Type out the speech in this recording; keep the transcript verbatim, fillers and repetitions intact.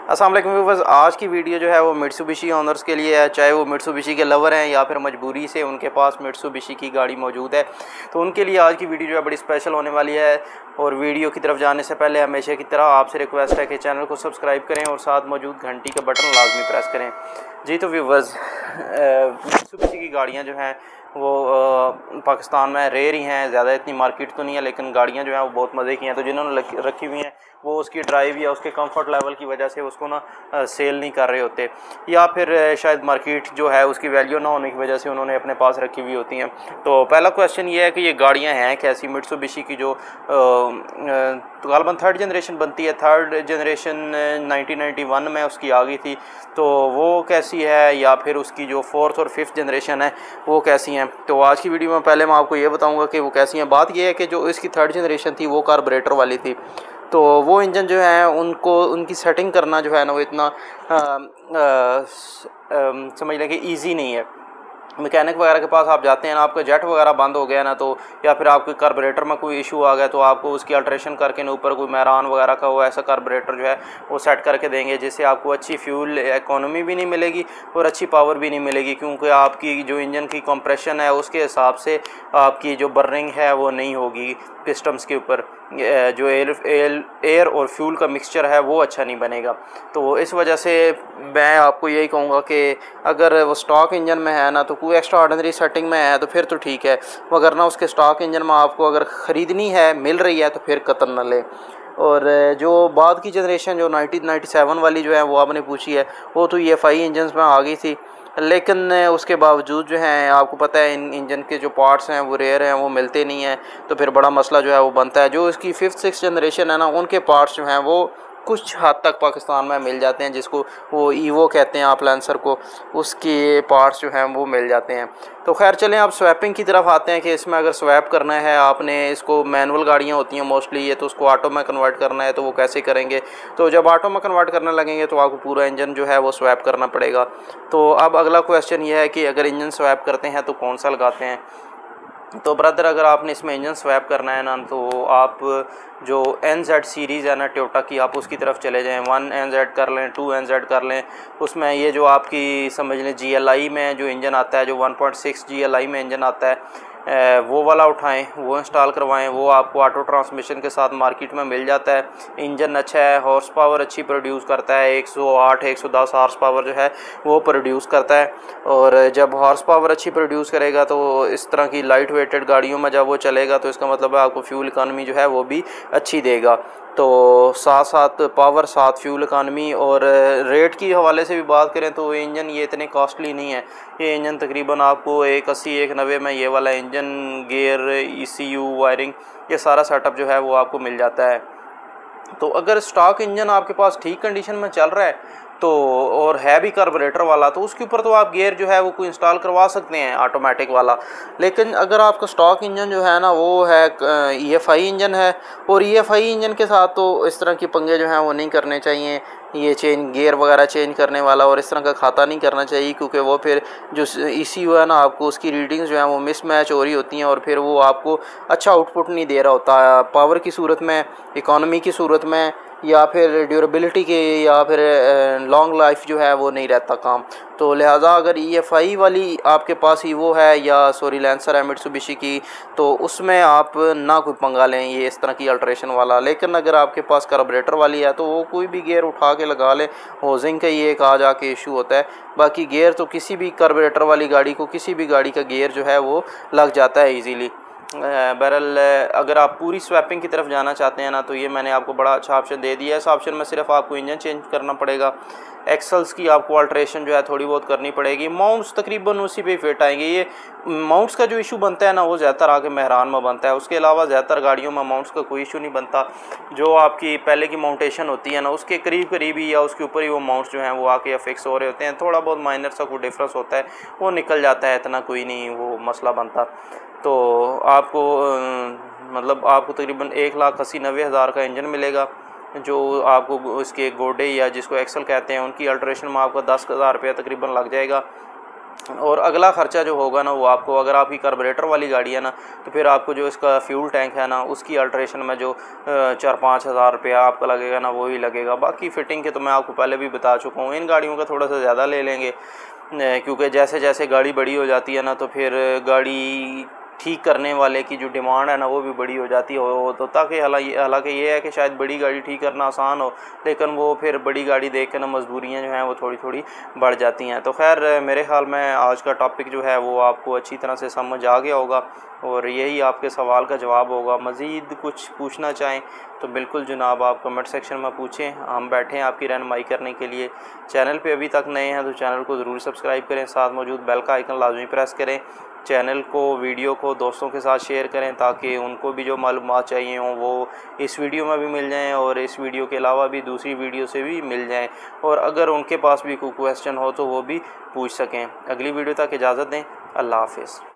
अस्सलाम वालेकुम व्यूअर्स, आज की वीडियो जो है वो मित्सुबिशी ओनर्स के लिए है। चाहे वो मित्सुबिशी के लवर हैं या फिर मजबूरी से उनके पास मित्सुबिशी की गाड़ी मौजूद है, तो उनके लिए आज की वीडियो जो है बड़ी स्पेशल होने वाली है। और वीडियो की तरफ जाने से पहले हमेशा की तरह आपसे रिक्वेस्ट है कि चैनल को सब्सक्राइब करें और साथ मौजूद घंटी का बटन लाजमी प्रेस करें। जी तो व्यूअर्स, मित्सुबिशी की गाड़ियाँ जो हैं वो आ, पाकिस्तान में रेयर ही हैं, ज़्यादा इतनी मार्केट तो नहीं है, लेकिन गाड़ियाँ जो हैं वो बहुत मज़े की हैं। तो जिन्होंने रखी हुई हैं वो उसकी ड्राइव या उसके कंफर्ट लेवल की वजह से उसको ना सेल नहीं कर रहे होते, या फिर शायद मार्केट जो है उसकी वैल्यू ना होने की वजह से उन्होंने अपने पास रखी हुई होती हैं। तो पहला क्वेश्चन ये है कि ये गाड़ियाँ हैं कैसी। मित्सुबिशी की जो तो गालबन थर्ड जनरेशन बनती है, third generation nineteen ninety one में उसकी आ गई थी, तो वो कैसी है, या फिर उसकी जो फोर्थ और फिफ्थ जनरेशन है वो कैसी हैं। तो आज की वीडियो में पहले मैं आपको ये बताऊंगा कि वो कैसी हैं। बात ये है कि जो इसकी थर्ड जनरेशन थी वो कार्बोरेटर वाली थी, तो वो इंजन जो है उनको उनकी सेटिंग करना जो है ना वो इतना आ, आ, समझ लें कि ईजी नहीं है। मैकेनिक वगैरह के पास आप जाते हैं ना, आपका जेट वगैरह बंद हो गया ना, तो या फिर आपके कार्बोरेटर में कोई इशू आ गया तो आपको उसकी अल्ट्रेशन करके ना ऊपर कोई मैरान वगैरह का हो ऐसा कार्बोरेटर जो है वो सेट करके देंगे, जिससे आपको अच्छी फ्यूल इकोनॉमी भी नहीं मिलेगी और अच्छी पावर भी नहीं मिलेगी, क्योंकि आपकी जो इंजन की कंप्रेशन है उसके हिसाब से आपकी जो बर्निंग है वो नहीं होगी पिस्टम्स के ऊपर। जो एयर एयर और फ्यूल का मिक्सचर है वो अच्छा नहीं बनेगा। तो इस वजह से मैं आपको यही कहूँगा कि अगर वो स्टॉक इंजन में है ना तो कोई एक्स्ट्रा ऑर्डिनरी सेटिंग में है तो फिर तो ठीक है, मगर ना उसके स्टॉक इंजन में आपको अगर ख़रीदनी है, मिल रही है, तो फिर कतन न ले। और जो बाद की जनरेशन जो नाइनटीन नाइंटी सेवन वाली जो है वो आपने पूछी है, वो तो ई एफ आई इंजन में आ गई थी, लेकिन उसके बावजूद जो है आपको पता है इन इंजन के जो पार्ट्स हैं वो रेयर हैं, वो मिलते नहीं हैं, तो फिर बड़ा मसला जो है वो बनता है। जो इसकी फिफ्थ सिक्स जनरेशन है ना, उनके पार्ट्स जो हैं वो कुछ हद तक पाकिस्तान में मिल जाते हैं, जिसको वो ईवो कहते हैं, आप लैंसर को, उसके पार्ट्स जो हैं वो मिल जाते हैं। तो खैर चलें आप स्वैपिंग की तरफ आते हैं कि इसमें अगर स्वैप करना है आपने, इसको मैनुअल गाड़ियाँ होती हैं मोस्टली ये, तो उसको ऑटो में कन्वर्ट करना है तो वो कैसे करेंगे। तो जब ऑटो में कन्वर्ट करने लगेंगे तो आपको पूरा इंजन जो है वो स्वैप करना पड़ेगा। तो अब अगला क्वेश्चन ये है कि अगर इंजन स्वैप करते हैं तो कौन सा लगाते हैं। तो ब्रदर, अगर आपने इसमें इंजन स्वैप करना है ना, तो आप जो एन जेड सीरीज़ है ना टोयोटा की, आप उसकी तरफ चले जाएं। वन एन जेड कर लें, टू एन जेड कर लें। उसमें ये जो आपकी समझ लें जी एल आई में जो इंजन आता है, जो one point six G L I में इंजन आता है, वो वाला उठाएं, वो इंस्टॉल करवाएं। वो आपको ऑटो ट्रांसमिशन के साथ मार्केट में मिल जाता है। इंजन अच्छा है, हॉर्स पावर अच्छी प्रोड्यूस करता है, एक सौ आठ एक सौ दस हॉर्स पावर जो है वो प्रोड्यूस करता है। और जब हॉर्स पावर अच्छी प्रोड्यूस करेगा तो इस तरह की लाइट वेटेड गाड़ियों में जब वो चलेगा तो इसका मतलब है आपको फ्यूल इकानमी जो है वो भी अच्छी देगा। तो साथ साथ पावर, साथ फ्यूल इकानमी, और रेट की हवाले से भी बात करें तो इंजन ये इतने कॉस्टली नहीं है। ये इंजन तकरीबन आपको एक अस्सी एक नब्बे में ये वाला engine, gear, E C U, wiring, ये सारा सेटअप जो है वो आपको मिल जाता है। तो अगर स्टॉक इंजन आपके पास ठीक कंडीशन में चल रहा है तो, और है भी कार्बोरेटर वाला, तो उसके ऊपर तो आप गियर जो है वो कोई इंस्टॉल करवा सकते हैं ऑटोमेटिक वाला। लेकिन अगर आपका स्टॉक इंजन जो है ना वो है ई एफ आई इंजन है, और ई एफ आई इंजन के साथ तो इस तरह की पंगे जो हैं वो नहीं करने चाहिए। ये चेंज, गियर वगैरह चेंज करने वाला और इस तरह का खाता नहीं करना चाहिए, क्योंकि वो फिर जो ई सी यू है ना, आपको उसकी रीडिंग्स जो हैं वो मिसमैच हो रही होती हैं, और फिर वो आपको अच्छा आउटपुट नहीं दे रहा होता पावर की सूरत में, इकोनॉमी की सूरत में, या फिर ड्यूरेबिलिटी के, या फिर लॉन्ग लाइफ जो है वो नहीं रहता काम। तो लिहाजा अगर ई एफ आई वाली आपके पास ही वो है, या सॉरी लैंसर है मित्सुबिशी की, तो उसमें आप ना कोई पंगा लें ये इस तरह की अल्ट्रेशन वाला। लेकिन अगर आपके पास कार्बोरेटर वाली है तो वो कोई भी गियर उठा के लगा ले, होजिंग का ये एक आ जाके इशू होता है। बाकी गियर तो किसी भी कार्बोरेटर वाली गाड़ी को, किसी भी गाड़ी का गियर जो है वो लग जाता है ईजीली। बहरहाल अगर आप पूरी स्वैपिंग की तरफ जाना चाहते हैं ना, तो ये मैंने आपको बड़ा अच्छा ऑप्शन दे दिया है। इस ऑप्शन में सिर्फ आपको इंजन चेंज करना पड़ेगा, एक्सल्स की आपको अल्ट्रेशन जो है थोड़ी बहुत करनी पड़ेगी, माउंट्स तकरीबन उसी पे फिट आएंगे। ये माउंट्स का जो इशू बनता है ना वो ज़्यादातर आके मेहरान में बनता है, उसके अलावा ज़्यादातर गाड़ियों में माउंट्स का कोई इशू नहीं बनता। जो आपकी पहले की माउंटेशन होती है ना उसके करीब करीब ही या उसके ऊपर ही वो माउंट्स जो हैं वो आके फिक्स हो रहे होते हैं। थोड़ा बहुत माइनर सा कोई डिफरेंस होता है वो निकल जाता है, इतना कोई नहीं वो मसला बनता। तो आपको मतलब आपको तकरीबन एक लाख अस्सी नब्बे हज़ार का इंजन मिलेगा, जो आपको इसके गोडे या जिसको एक्सल कहते हैं उनकी अल्ट्रेशन में आपको दस हज़ार रुपया तकरीबन लग जाएगा। और अगला ख़र्चा जो होगा ना वो आपको, अगर आपकी कार्बोरेटर वाली गाड़ी है ना तो फिर आपको जो इसका फ्यूल टैंक है ना उसकी अल्ट्रेशन में जो चार पाँच हज़ार रुपया आपका लगेगा ना वो ही लगेगा। बाकी फ़िटिंग के तो मैं आपको पहले भी बता चुका हूँ। इन गाड़ियों का थोड़ा सा ज़्यादा ले लेंगे क्योंकि जैसे जैसे गाड़ी बड़ी हो जाती है ना तो फिर गाड़ी ठीक करने वाले की जो डिमांड है ना वो भी बड़ी हो जाती है। तो ताकि हालांकि ये है कि शायद बड़ी गाड़ी ठीक करना आसान हो, लेकिन वो फिर बड़ी गाड़ी देख के ना मजबूरियाँ जो हैं वो थोड़ी थोड़ी बढ़ जाती हैं। तो खैर मेरे ख्याल में आज का टॉपिक जो है वो आपको अच्छी तरह से समझ आ गया होगा और यही आपके सवाल का जवाब होगा। मज़ीद कुछ पूछना चाहें तो बिल्कुल जनाब आप कमेंट सेक्शन में पूछें, हम बैठे हैं आपकी रहनुमाई करने के लिए। चैनल पे अभी तक नए हैं तो चैनल को ज़रूर सब्सक्राइब करें, साथ मौजूद बेल का आइकन लाजमी प्रेस करें। चैनल को, वीडियो को दोस्तों के साथ शेयर करें ताकि उनको भी जो मालूमात चाहिए हों वो इस वीडियो में भी मिल जाएं और इस वीडियो के अलावा भी दूसरी वीडियो से भी मिल जाएं। और अगर उनके पास भी कोई क्वेश्चन हो तो वो भी पूछ सकें। अगली वीडियो तक इजाज़त दें। अल्लाह हाफ़िज़।